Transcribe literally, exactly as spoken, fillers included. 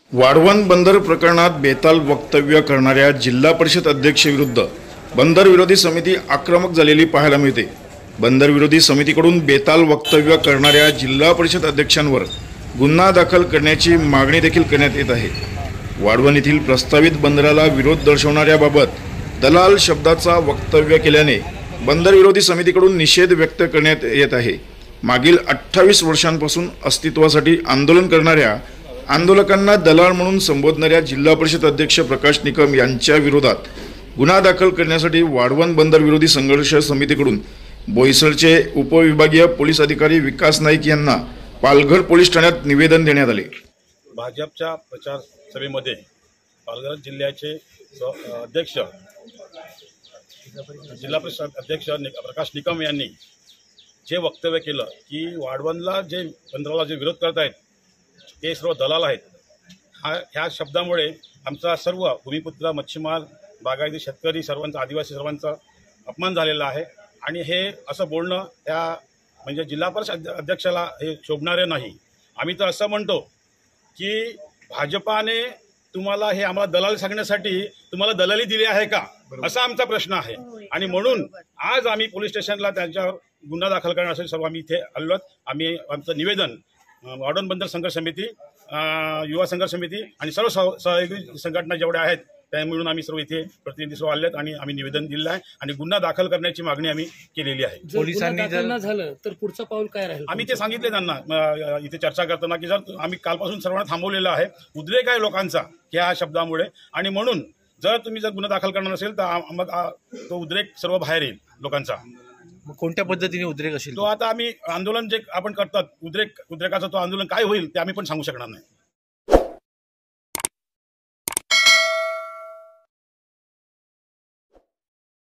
वाढवण बंदर प्रकरणात बेताल वक्तव्य करणाऱ्या जिल्हा परिषद अध्यक्षविरुद्ध बंदर विरोधी समिती आक्रमक झालेली पाहायला मिळते। बंदर विरोधी समितीकडून बेताल वक्तव्य करणाऱ्या जिल्हा परिषद अध्यक्षांवर गुन्हा दाखल करण्याची मागणी देखील करण्यात येत आहे। वाढवण येथील प्रस्तावित बंदराला विरोध दर्शवणाऱ्याबाबत दलाल शब्दाचा वक्तव्य केल्याने बंदर विरोधी समितीकडून निषेध व्यक्त करण्यात येत आहे। मागील अठ्ठावीस वर्षांपासून अस्तित्वासाठी आंदोलन करणाऱ्या आंदोलकांना दलाल म्हणून संबोधणाऱ्या जिल्हा परिषद अध्यक्ष प्रकाश निकम यांच्या विरोधात गुन्हा दाखल करण्यासाठी वाढवण बंदर विरोधी संघर्ष समितीकडून बोईसरचे उपविभागीय पोलीस अधिकारी विकास नाईक यांना पालघर पोलीस ठाण्यात निवेदन देण्यात आले। भाजपच्या प्रचार सभेमध्ये पालघर जिल्ह्याचे अध्यक्ष जिल्हा परिषद अध्यक्ष प्रकाश निकम यांनी जे वक्तव्य केलं की वाढवणला जे बंदराला जे विरोध करत आहेत ते सर्व दलाल आहेत, हा ह्या शब्दामुळे आमचा सर्व भूमिपुत्र मच्छीमार बागायती शेतकरी सर्वांचा आदिवासी सर्वांचा अपमान झालेला आहे। आणि हे असं बोलणं त्या म्हणजे जिल्हा परिषद अध्यक्षाला हे शोभणारे नाही। आम्ही तर असं म्हणतो की भाजपाने तुम्हाला हे आम्हाला दलाल सांगण्यासाठी तुम्हाला दलाली दिली आहे का, असा आमचा प्रश्न आहे। आणि म्हणून आज आम्ही पोलीस स्टेशनला त्यांच्यावर गुन्हा दाखल करण्यासाठी सर्व आम्ही इथे आलो। आम्ही आमचं निवेदन वाढवण बंदर संघर्ष समिती, युवा संघर्ष समिती आणि सर्व सहयोगी संघटना जेवढ्या आहेत त्या मिळून आम्ही सर्व इथे प्रतिनिधी सर्व आलेत आणि आम्ही निवेदन दिलेलं आहे आणि गुन्हा दाखल करण्याची मागणी आम्ही केलेली आहे। पोलिसांनी जर झालं तर पुढचं पाऊल काय राहील? आम्ही ते सांगितले त्यांना इथे चर्चा करताना की जर आम्ही कालपासून सर्वांना थांबवलेलं आहे, उद्रेक आहे लोकांचा ह्या शब्दामुळे, आणि म्हणून जर तुम्ही जर गुन्हा दाखल करणार नसेल तर मग तो उद्रेक सर्व बाहेर येईल लोकांचा। कोणत्या पद्धतीने उद्रेक असेल तो आता आम्ही आंदोलन जे आपण करतात उद्रेक उद्रेकाचं तो आंदोलन काय होईल ते आम्ही पण सांगू शकणार नाही।